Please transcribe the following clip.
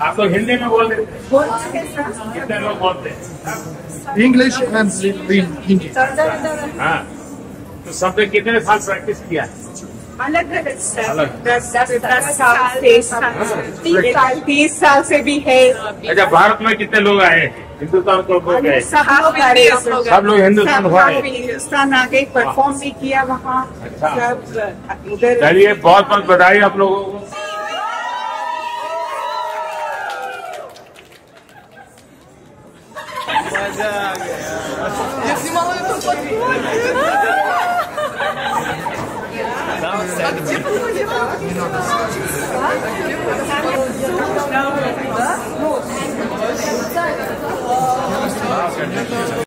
आप लोग हिंदी में बोल देते हैं, कितने लोग बोलते हैं इंग्लिश एंड हिंदी? हाँ, तो सबने कितने साल प्रैक्टिस किया? अलग अलग सर, 10 साल 30 साल से भी है। अच्छा, भारत में कितने लोग आए, हिंदुस्तान को गए? सब लोग हिंदुस्तान हुआ है। हिंदुस्तान आगे परफॉर्म भी किया वहाँ। अच्छा, सब उधर। चलिए, बहुत बहुत बधाई आप लोगों को। मजा आ गया।